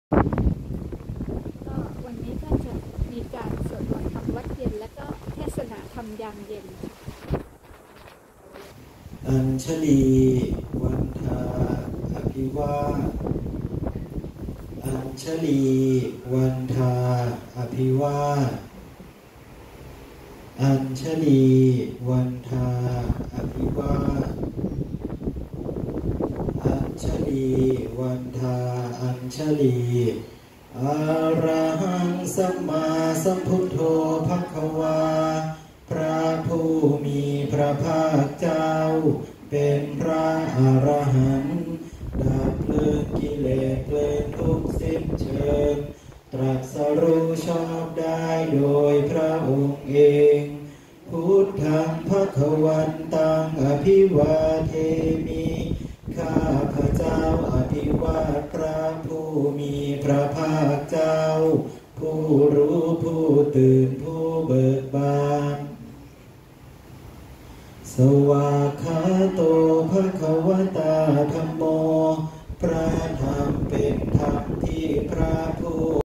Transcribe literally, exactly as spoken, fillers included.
ก็วันนี้ก็จะมีการสวดมนต์ทำวัดเย็นและก็เทศนาธรรมยามเย็นอัญชลีวันทาอภิวาอัญชลีวันทาอภิวาอัญชลีวันทาอภิวาอัญชลีวันทาอัญชลีอะระหังสัมมาสัมพุทโธภควาพระผู้มีพระภาคเจ้าเป็นพระอรหันต์ดับเพลิงกิเลสเพลิงทุกข์สิ้นเชิงตรัสรู้ชอบได้โดยพระองค์เองพุทธังภวันตังอภิวาเทมิข้าพระเจ้าอภิวาทพระผู้มีพระภาคเจ้าผู้รู้ผู้ตื่นผู้เบิกบานสวากขาโตภควตาธัมโมพระธรรมเป็นธรรมที่พระ